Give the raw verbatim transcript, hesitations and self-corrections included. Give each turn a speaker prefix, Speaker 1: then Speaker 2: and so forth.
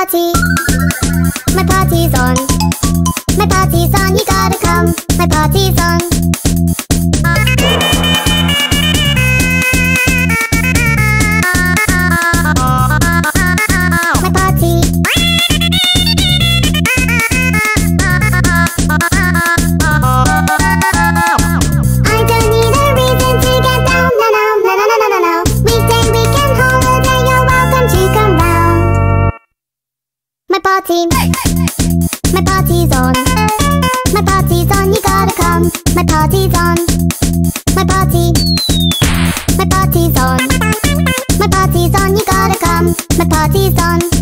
Speaker 1: party, my party's on. My party's on, you gotta come. My party's on. My party. I don't need a reason to get down. No, no, no, no, no, no, no, no. Weekday, weekend, holiday, you're welcome to come round. My party. My party's on. My party's on, you gotta come. My party's on. My party. My party's on. My party's on, you gotta come. My party's on.